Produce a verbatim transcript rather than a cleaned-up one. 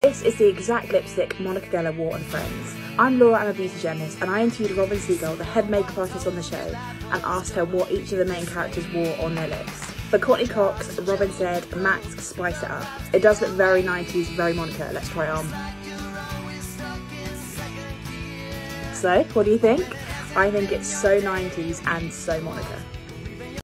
This is the exact lipstick Monica Geller wore on Friends. I'm Laura, I'm a beauty journalist, and I interviewed Robin Siegel, the head makeup artist on the show, and asked her what each of the main characters wore on their lips. For Courtney Cox, Robin said, Max, spice it up. It does look very nineties, very Monica. Let's try it on. So, what do you think? I think it's so nineties and so Monica.